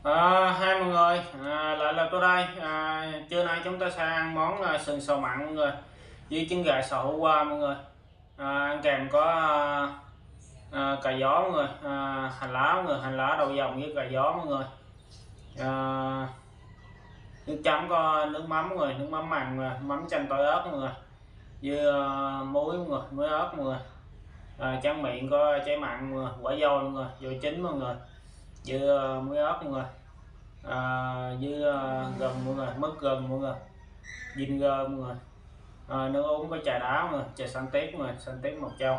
Hai mọi người, lại là tôi đây. Trưa nay chúng ta sẽ ăn món sườn xào mặn mọi người, với trứng gà xào hủ qua mọi người. Ăn kèm có cà gió mọi người, hành lá mọi người, hành lá đậu dòng với cà gió mọi người. À, Nước chấm có nước mắm mọi người, nước mắm mặn mà mắm chanh tỏi ớt mọi người, với muối mọi người, muối ớt mọi người. Tráng miệng có trái mặn mọi người, quả dâu mọi người, dầu chín mọi người, với muối ớt mọi người. Với gừng mọi người, mứt gừng mọi người, vinegar mọi người. Nước uống có trà đá mọi người, trà xanh tiết mọi người, xanh tiết Mộc Châu.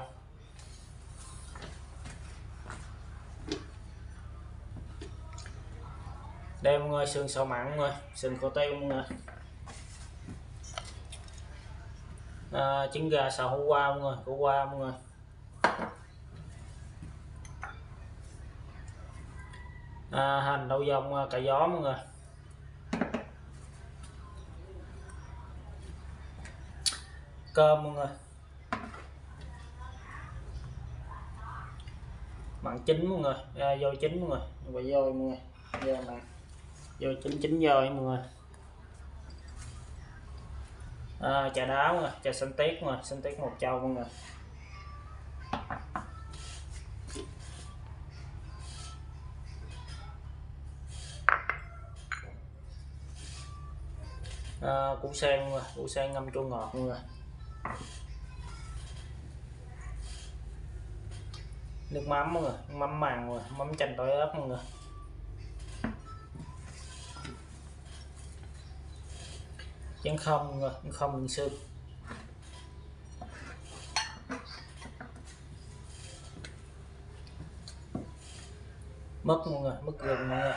Đây mọi người, sườn xào mặn mọi người, sườn khô tiêu mọi người. Trứng gà xào hủ qua mọi người, khổ qua mọi người. Hành đậu dòng, cà gió mọi người. Cơm mọi người. Mặn chín mọi người, dôi chín mọi người, và dôi mọi người, dôi mặn, dôi chín dôi mọi người. Trà đá mọi người, trà xanh tiết mọi người, xanh tiết Mộc Châu mọi người. Củ sen mọi người, củ sen ngâm chua ngọt mọi người. Nước mắm mọi người, mắm mặn mọi người, mắm chanh tỏi ớt mọi người. Chén không mọi người, không miếng xương. Mứt mọi người, mứt gừng mọi người.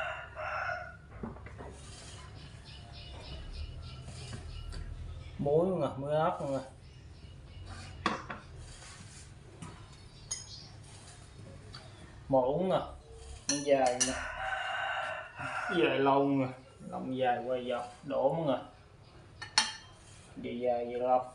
Muối mọi người, muối ớt mọi người. Muỗng nè, miếng dài nè, dài lâu nè, lông dài quay dọc đổ mọi người, dài dài lâu.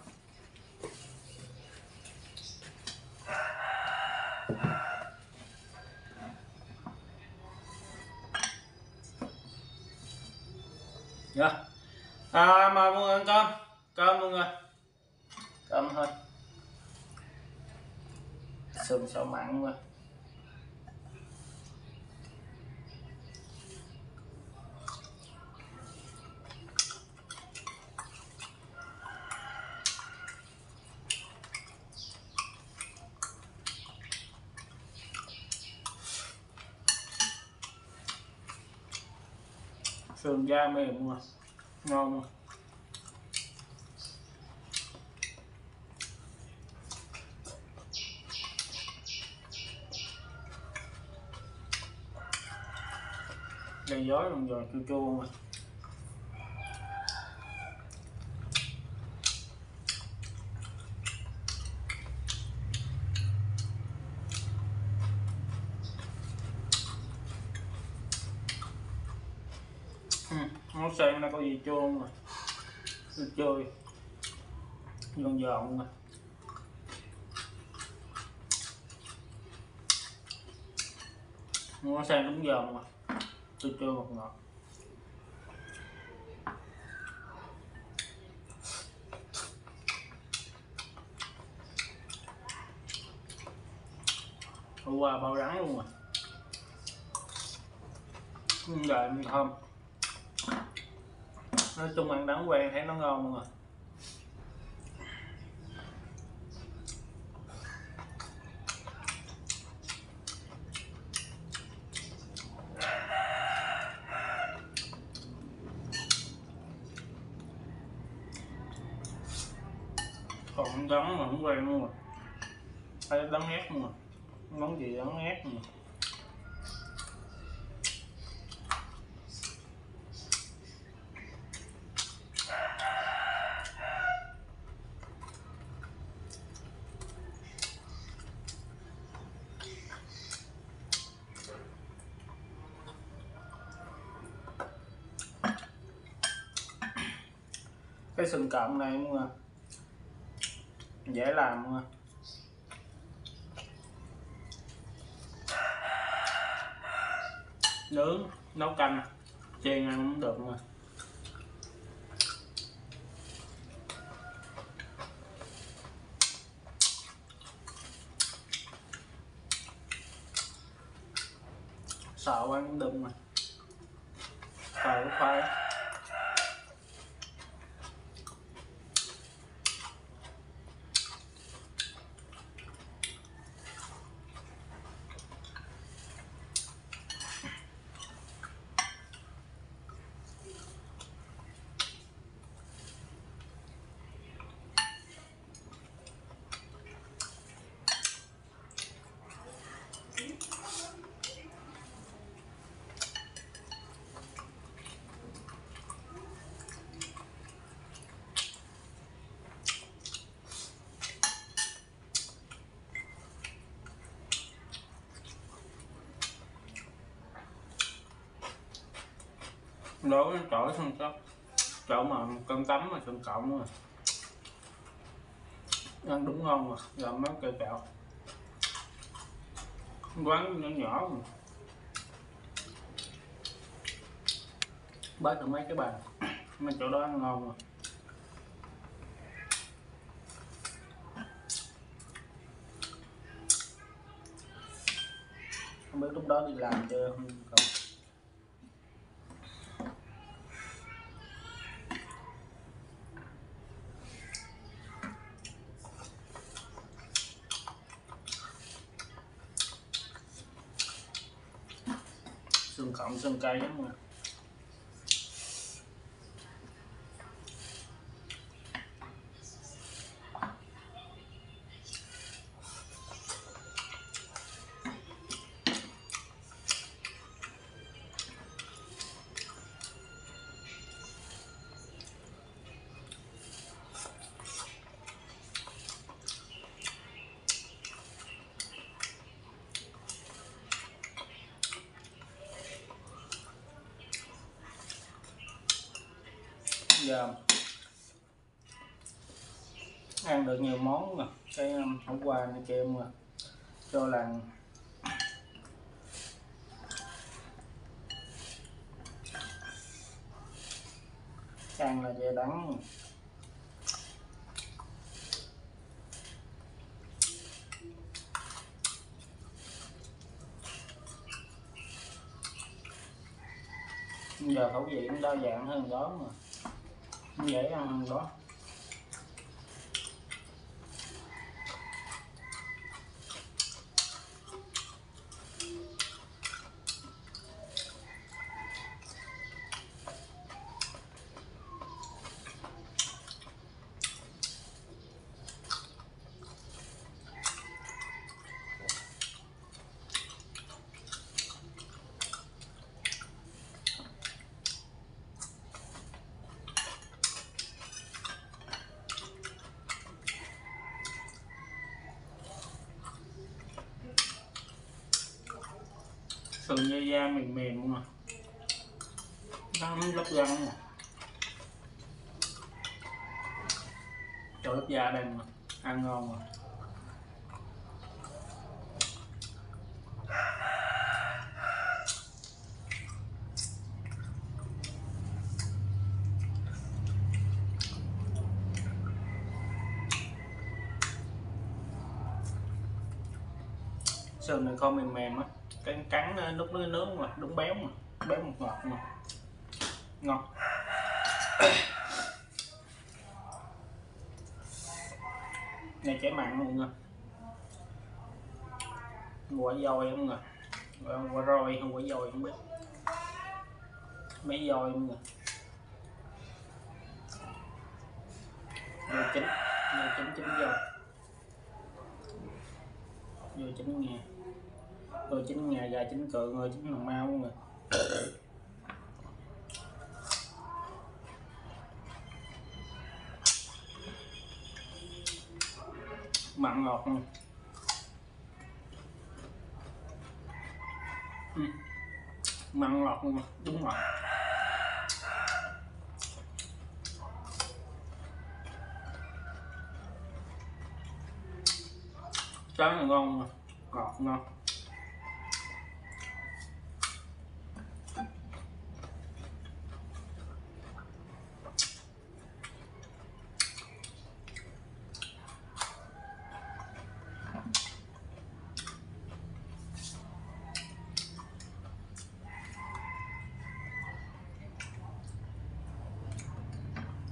Mời mọi người ăn cơm, cơm mọi người, cơm thôi. Sườn xào mặn mọi người. Sườn da mềm mà ngon. Đây gió luôn rồi, chua chua mà. Món sen nó có gì chua không rồi, chơi giòn giòn mà. Món sen đúng giòn mà, chua chua ngọt ngọt. Qua bao rắn luôn rồi, gà thơm. Nói chung ăn đắng quen thấy nó ngon luôn rồi. Còn đắng mà không quen luôn rồi, thấy đắng ghét luôn rồi, món gì đắng ghét mà. Cái sườn cộm này mọi người dễ làm mọi người. nướng, nấu canh, chiên ăn cũng được mà. Xào ăn cũng được mà. Xào cái khoai. Đổ cái chỗ xương cốt, chỗ mà cơm tấm mà xương cộng mà ăn đúng ngon mà, làm món kẹo kẹo quán nhỏ nhỏ mà. Bớt được mấy cái bàn mấy chỗ đó ăn ngon mà. Không biết lúc đó đi làm chưa không còn. Xương cộng xương cay lắm mà. Giờ ăn được nhiều món mà cái hôm qua này kia mà cho lần ăn là dễ đắng. Giờ khẩu vị cũng đa dạng hơn đó mà, không dễ ăn hơn đó. Sườn da da mềm mềm mà nó lấp răng mà. Cho lấp da đây mà ăn ngon mà. Sườn này kho mềm mềm á, cái cắn lúc nó nướng mà đúng béo mà, béo một ngọt mà ngon. Này chảy mặn luôn nha, quả dồi không nè, quả roi không, quả dồi không biết, mấy dồi không nè. Dồi chín, chín dồi, dồi chín nghe, dồi chín nghe, gà chín cựa, người chín lòng mau luôn nè. Mặn ngọt luôn. Mặn ngọt luôn mà, đúng ngọt. Trái là ngon mà, ngọt ngon.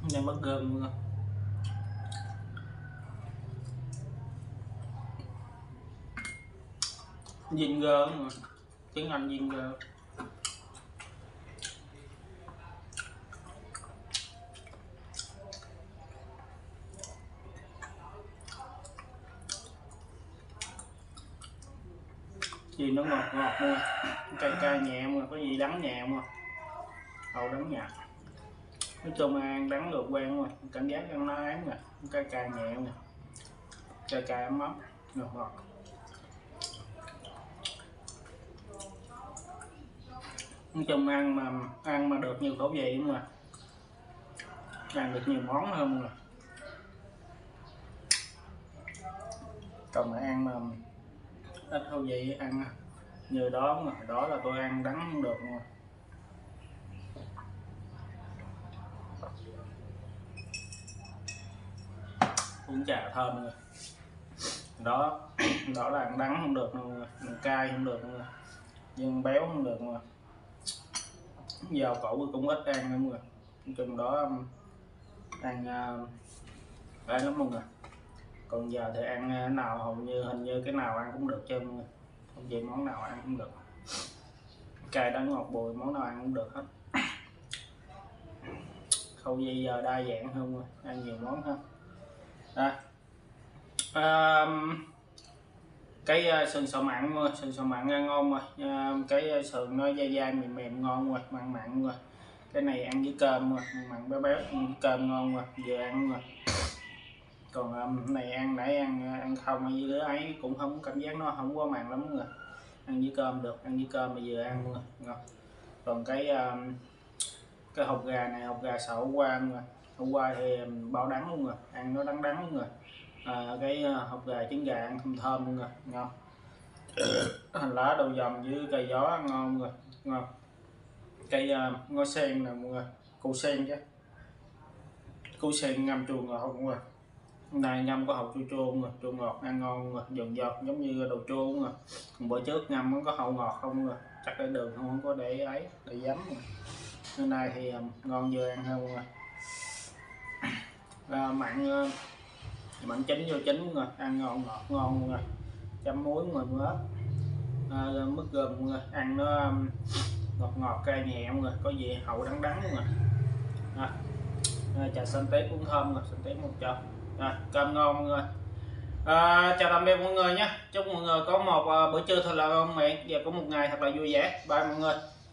Đây mất gơm mọi người. Ginger mà, tiếng Anh ginger. Gì nó ngọt ngọt luôn, cay cay nhẹ mà, có gì đắng nhẹ mà, hậu đắng nhạt. Nói chung ăn đắng được quen rồi, cảm giác ăn nó án nè, cay cay nhẹ nè, cay cay ấm ấm, ngọt ngọt. Nói chung ăn mà được nhiều khẩu vị mà, ăn được nhiều món hơn rồi. Còn mà ăn mà ít khẩu vị ăn như đó mà đó là tôi ăn đắng không được rồi. Uống trà thơm rồi đó. Đó là ăn đắng không được rồi, ăn cay không được rồi, nhưng béo không được mà, dầu củ cũng ít ăn nữa rồi. Trong đó ăn ấy lắm mọi người. Còn giờ thì ăn cái nào hầu như hình như cái nào ăn cũng được chứ mọi người, không chỉ món nào ăn cũng được, cay đắng ngọt bùi món nào ăn cũng được hết. Khẩu vị giờ đa dạng hơn rồi, ăn nhiều món hơn. Cái sườn xào mặn rồi, sườn xào mặn ăn ngon rồi. Cái sườn nó dai dai mềm mềm ngon rồi, mặn mặn rồi. Cái này ăn với cơm rồi, mặn béo béo, cơm ngon rồi, vừa ăn rồi. Còn này ăn nãy ăn không với đứa ấy cũng không cảm giác nó không quá mặn lắm rồi. Ăn với cơm được, ăn với cơm mà vừa ăn rồi, ngon. Còn cái hột gà này, hột gà xào qua rồi. Hôm qua thì bao đắng luôn rồi, ăn nó đắng đắng luôn rồi. Cái hột gà trứng gà ăn thơm thơm luôn rồi, ngon. Hành lá đậu dầm với cây gió ngon rồi, ngon. Cây ngó sen nè mọi người, củ sen chứ, củ sen ngâm chua ngọt không rồi. Này ngâm có hậu chua chua rồi, chua ngọt ăn ngon rồi, giòn giọt giống như đồ chua rồi. Bữa trước ngâm có hậu ngọt không rồi, chắc để đường không có để ấy, để giấm rồi. Hôm nay thì ngon vừa ăn hơn rồi. Mặn chín vô chín rồi, ăn ngon ngọt ngon rồi, chấm muối rồi mướp, mứt gừng rồi, ăn nó ngọt ngọt cay nhẹ rồi, có gì hậu đắng đắng rồi. Trà xanh tép cũng thơm rồi, xanh tép một chầu. Cơm ngon mọi người. Chào tạm biệt mọi người nhé, chúc mọi người có một bữa trưa thật là ngon miệng và có một ngày thật là vui vẻ. Bye mọi người.